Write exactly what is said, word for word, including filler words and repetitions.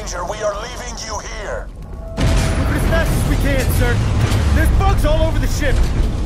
danger, we are leaving you here. Move it as fast as we can, sir. There's bugs all over the ship.